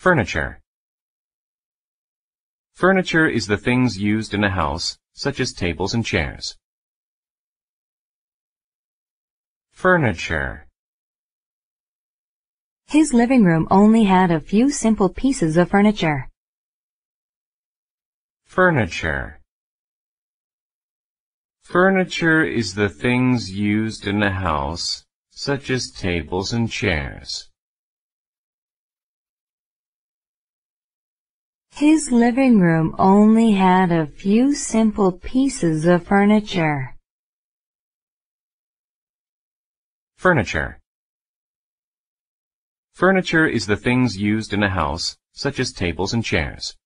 Furniture. Furniture is the things used in a house, such as tables and chairs. Furniture. His living room only had a few simple pieces of furniture. Furniture. Furniture is the things used in a house, such as tables and chairs. His living room only had a few simple pieces of furniture. Furniture. Furniture is the things used in a house, such as tables and chairs.